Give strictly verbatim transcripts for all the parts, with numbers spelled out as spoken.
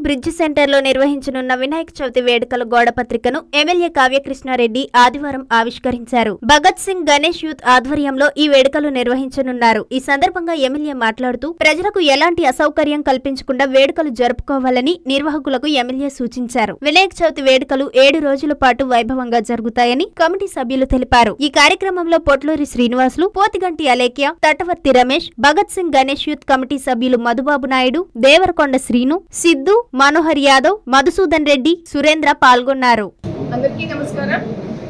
Bridge సెంటర్లో నిర్వహించనున్న వినాయక చవితి వేడుకల గోడపత్రికను ఎమ్మెల్యే కావ్యకృష్ణారెడ్డి ఆదివారం ఆవిష్కరించారు. భగత్ సింగ్ గణేష్ యూత్ ఆధ్వర్యంలో ఈ వేడుకలు నిర్వహించనున్నారు. ఈ సందర్భంగా ఎమ్మెల్యే మాట్లాడుతూ ప్రజలకు ఎలాంటి అసౌకర్యం కల్పించకుండా వేడుకలు జరుపుకోవాలని నిర్వాహకులకు ఎమ్మెల్యే సూచించారు. వినాయక చవితి వేడుకలు ఏడు రోజుల పాటు వైభవంగా జరుగుతాయని కమిటీ సభ్యులు తెలిపారు. ఈ కార్యక్రమంలో పొట్లూరి శ్రీనివాసులు, పోతిగంటి అలేఖ్య, తటవర్తి రమేష్, భగత్ సింగ్ గణేష్ యూత్ కమిటీ సభ్యులు మధుబాబు నాయుడు, దేవరకొండ శ్రీను, సిద్ధు, మనోహర్ యాదవ్, మధుసూదన్ రెడ్డి, సురేంద్ర పాల్గొన్నారు. అందరికీ నమస్కారం.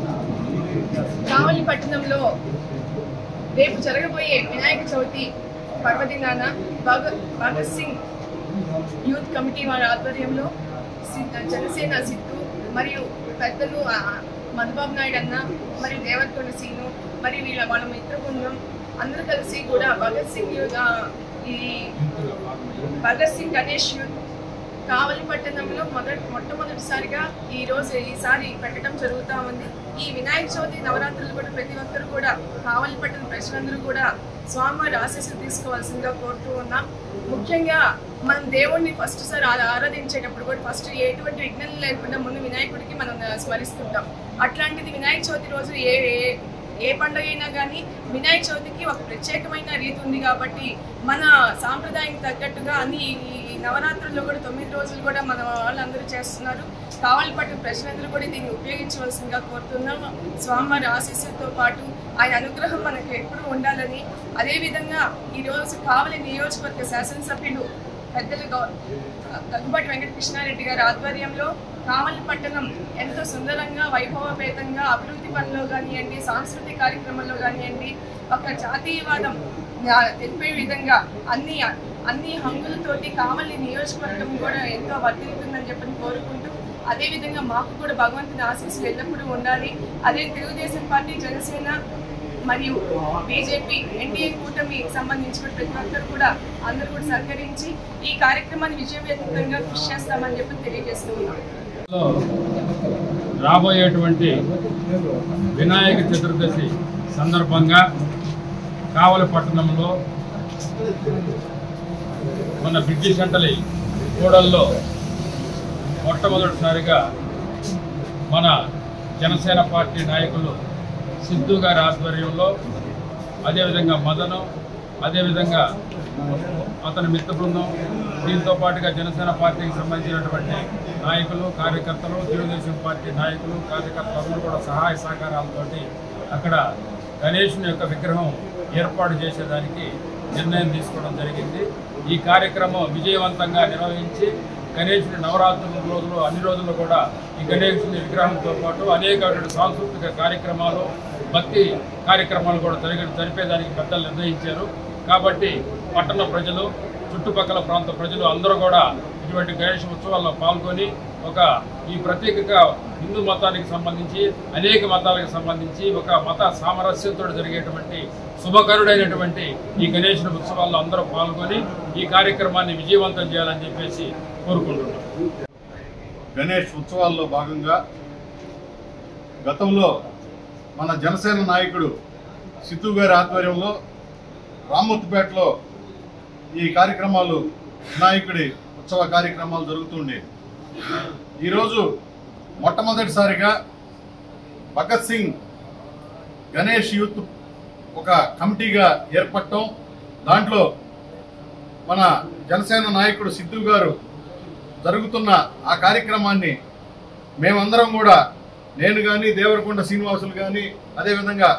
కావలి పట్టణంలో రేపు జరగబోయే వినాయక చవితి పర్వదినాన భగత్ సింగ్ యూత్ కమిటీ వారి ఆధ్వర్యంలో జనసేన సిద్ధు మరియు పెద్దలు మధుబాబు నాయుడు అన్న మరియు దేవరకొండ శ్రీను మరియు వీళ్ళ వాళ్ళ మిత్ర బృందం అందరూ కలిసి కూడా భగత్ సింగ్ యూత్ ఈ భగత్ సింగ్ గణేష్ యూత్ కావలి పట్టణంలో మొదటి మొట్టమొదటిసారిగా ఈ రోజు ఈసారి పెట్టడం జరుగుతూ ఉంది. ఈ వినాయక చవితి నవరాత్రులు కూడా ప్రతి ఒక్కరు కూడా కావలి పట్టణ ప్రజలందరూ కూడా స్వామివారి ఆశీస్సులు తీసుకోవాల్సిందిగా కోరుతూ ఉన్నాం. ముఖ్యంగా మనం దేవుణ్ణి ఫస్ట్ సారి ఆరాధించేటప్పుడు కూడా ఫస్ట్ ఎటువంటి విఘ్నం లేకుండా ముందు వినాయకుడికి మనం స్మరిస్తుంటాం. అట్లాంటిది వినాయక చవితి రోజు ఏ ఏ పండుగ అయినా కానీ వినాయక చవితికి ఒక ప్రత్యేకమైన రీతి ఉంది కాబట్టి మన సాంప్రదాయానికి తగ్గట్టుగా అన్ని ఈ నవరాత్రుల్లో కూడా తొమ్మిది రోజులు కూడా మన వాళ్ళందరూ చేస్తున్నారు. కావలి పట్టిన ప్రజలందరూ కూడా దీన్ని ఉపయోగించవలసిందిగా కోరుతున్నాము. స్వామివారి ఆశీస్సులతో పాటు ఆయన అనుగ్రహం మనకు ఎప్పుడూ ఉండాలని, అదేవిధంగా ఈరోజు కావలి నియోజకవర్గ శాసనసభ్యులు పెద్దలు దగ్గుబాటి వెంకటకృష్ణారెడ్డి గారి ఆధ్వర్యంలో కావలి పట్టణం ఎంతో సుందరంగా వైభవపేతంగా అభివృద్ధి పనుల్లో కానివ్వండి, సాంస్కృతిక కార్యక్రమంలో కానివ్వండి, ఒక జాతీయవాదం తెలిపే విధంగా అన్ని అన్ని హంగులతోటి కావలి నియోజకవర్గం కూడా ఎంతో వర్ధిల్లుతుందని చెప్పని కోరుకుంటూ, అదేవిధంగా మాకు కూడా భగవంతుని ఆశీస్సులు ఎల్లప్పుడూ ఉండాలి. అదే తెలుగుదేశం పార్టీ, జనసేన మరియు బీజేపీ ఎన్డీఏ కూటమికి సంబంధించిన ప్రతి ఒక్కరు కూడా అందరూ కూడా సహకరించి ఈ కార్యక్రమాన్ని విజయవంతంగా కృషి చేస్తామని చెప్పి తెలియజేస్తున్నాం. రాబోయేటువంటి వినాయక చతుర్దశి సందర్భంగా కావలి పట్టణంలో మన బ్రిడ్జి సెంటర్లి కూడల్లో మొట్టమొదటిసారిగా మన జనసేన పార్టీ నాయకులు సిద్ధు గారి ఆధ్వర్యంలో, అదేవిధంగా మదను, అదేవిధంగా అతని మిత్ర బృందం, దీంతో పాటుగా జనసేన పార్టీకి సంబంధించినటువంటి నాయకులు, కార్యకర్తలు, తెలుగుదేశం పార్టీ నాయకులు, కార్యకర్తలు అందరూ కూడా సహాయ సహకారాలతోటి అక్కడ గణేశుని యొక్క విగ్రహం ఏర్పాటు చేసేదానికి నిర్ణయం తీసుకోవడం జరిగింది. ఈ కార్యక్రమం విజయవంతంగా నిర్వహించి గణేశుని నవరాత్రుల రోజులు అన్ని రోజులు కూడా ఈ గణేశుని విగ్రహంతో పాటు అనేకమైన సాంస్కృతిక కార్యక్రమాలు, భక్తి కార్యక్రమాలు కూడా జరిగి జరిపేదానికి పెద్దలు నిర్ణయించారు. కాబట్టి పట్టణ ప్రజలు, చుట్టుపక్కల ప్రాంత ప్రజలు అందరూ కూడా ఇటువంటి గణేష్ ఉత్సవాల్లో పాల్గొని ఒక ఈ ప్రత్యేకంగా హిందూ మతానికి సంబంధించి అనేక మతాలకు సంబంధించి ఒక మత సామరస్యంతో జరిగేటువంటి శుభకరుడైనటువంటి ఈ గణేష్ ఉత్సవాల్లో అందరూ పాల్గొని ఈ కార్యక్రమాన్ని విజయవంతం చేయాలని చెప్పేసి కోరుకుంటున్నాం. గణేష్ ఉత్సవాల్లో భాగంగా గతంలో మన జనసేన నాయకుడు సిద్ధు గారి ఆధ్వర్యంలో రామ్మూర్తిపేటలో ఈ కార్యక్రమాలు వినాయకుడి ఉత్సవ కార్యక్రమాలు జరుగుతుండే. ఈరోజు మొట్టమొదటిసారిగా భగత్ సింగ్ గణేష్ యూత్ ఒక కమిటీగా ఏర్పడటం, దాంట్లో మన జనసేన నాయకుడు సిద్ధు గారు జరుగుతున్న ఆ కార్యక్రమాన్ని మేమందరం కూడా, నేను కానీ, దేవరకొండ శ్రీనివాసులు కానీ, అదేవిధంగా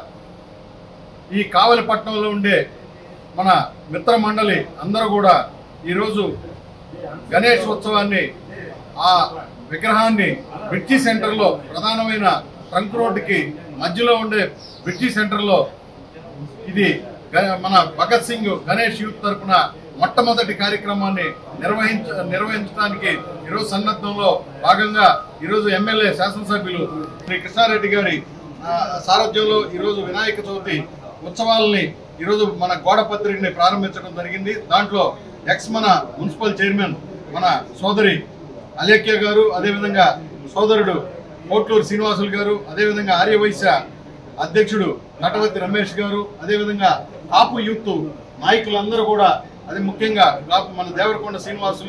ఈ కావలి పట్టణంలో ఉండే మన మిత్ర మండలి అందరూ కూడా ఈరోజు గణేష్ ఉత్సవాన్ని, ఆ విగ్రహాన్ని బ్రిడ్జి సెంటర్లో, ప్రధానమైన ట్రంక్ రోడ్డుకి మధ్యలో ఉండే బ్రిడ్జి సెంటర్లో ఇది మన భగత్ సింగ్ గణేష్ యూత్ తరఫున మొట్టమొదటి కార్యక్రమాన్ని నిర్వహించ నిర్వహించడానికి ఈరోజు సన్నద్ధంలో భాగంగా ఈరోజు ఎమ్మెల్యే శాసనసభ్యులు శ్రీ కృష్ణారెడ్డి గారి సారథ్యంలో ఈరోజు వినాయక చవితి ఉత్సవాలని ఈరోజు మన గోడపత్రికని ప్రారంభించడం జరిగింది. దాంట్లో ఎక్స్ మన మున్సిపల్ చైర్మన్ మన సోదరి అలేఖ్య గారు, అదేవిధంగా సోదరుడు పోట్లూరు శ్రీనివాసులు గారు, అదేవిధంగా ఆర్యవైశ్య అధ్యక్షుడు నటవర్తి రమేష్ గారు, అదేవిధంగా కాపు యూత్ నాయకులందరూ కూడా, అది ముఖ్యంగా కాపు మన దేవరకొండ శ్రీనివాసులు,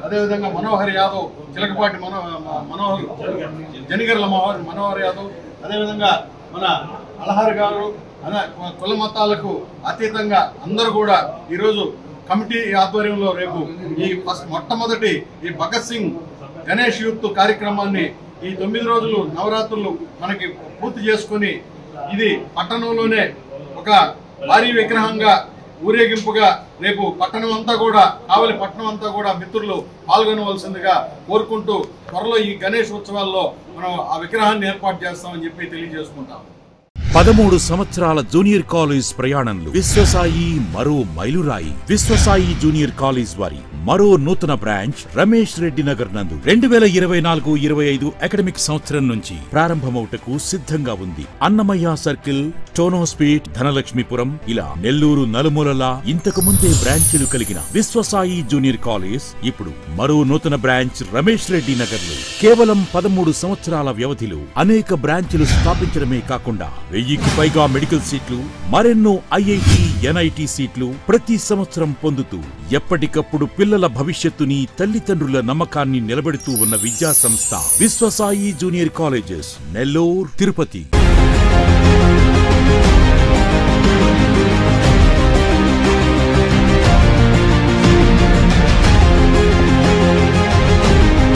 అదేవిధంగా మనోహర్ యాదవ్, చిలకపాటి మనో మనోహర్ జనిగర్ల మనోహర్ మనోహర్ యాదవ్, అదేవిధంగా మన అలహర్ గారు, కుల మతాలకు అతీతంగా అందరూ కూడా ఈరోజు కమిటీ ఆధ్వర్యంలో రేపు ఈ ఫస్ట్ మొట్టమొదటి ఈ భగత్ సింగ్ గణేష్ యూత్ కార్యక్రమాన్ని ఈ తొమ్మిది రోజులు నవరాత్రులు మనకి పూర్తి చేసుకొని ఇది పట్టణంలోనే ఒక భారీ విగ్రహంగా ఊరేగింపుగా రేపు పట్టణం అంతా కూడా కావలి పట్టణం అంతా కూడా మిత్రులు పాల్గొనవలసిందిగా కోరుకుంటూ త్వరలో ఈ గణేష్ ఉత్సవాల్లో మనం ఆ విగ్రహాన్ని ఏర్పాటు చేస్తామని చెప్పి తెలియజేసుకుంటాం. పదమూడు సంవత్సరాల జూనియర్ కాలేజ్ ప్రయాణంలో విశ్వసాయి మరో మైలురాయి. విశ్వసాయి జూనియర్ కాలేజ్ వారి మరో నూతన బ్రాంచ్ రమేష్ రెడ్డి నగర్ నందు రెండు వేల ఇరవై నాలుగు ఇరవై ఐదు అకాడమిక్ సంవత్సరం నుంచి ప్రారంభమవుటకు సిద్ధంగా ఉంది. అన్నమయ్య సర్కిల్, టోనోస్పీట్, ధనలక్ష్మీపురం ఇలా నెల్లూరు నలుమూలలా ఇంతకు ముందే బ్రాంచీలు కలిగిన విశ్వసాయి జూనియర్ కాలేజ్ ఇప్పుడు మరో నూతన బ్రాంచ్ రమేష్ రెడ్డి నగర్ లో కేవలం పదమూడు సంవత్సరాల వ్యవధిలో అనేక బ్రాంచీలు స్థాపించడమే కాకుండా వెయ్యికి పైగా మెడికల్ సీట్లు, మరెన్నో ఐఐటి, ఎన్ఐటి సీట్లు ప్రతి సంవత్సరం పొందుతూ ఎప్పటికప్పుడు పిల్లల భవిష్యత్తుని, తల్లిదండ్రుల నమ్మకాన్ని నిలబెడుతూ ఉన్న విద్యా సంస్థ విశ్వసాయి జూనియర్ కాలేజెస్, నెల్లూరు, తిరుపతి.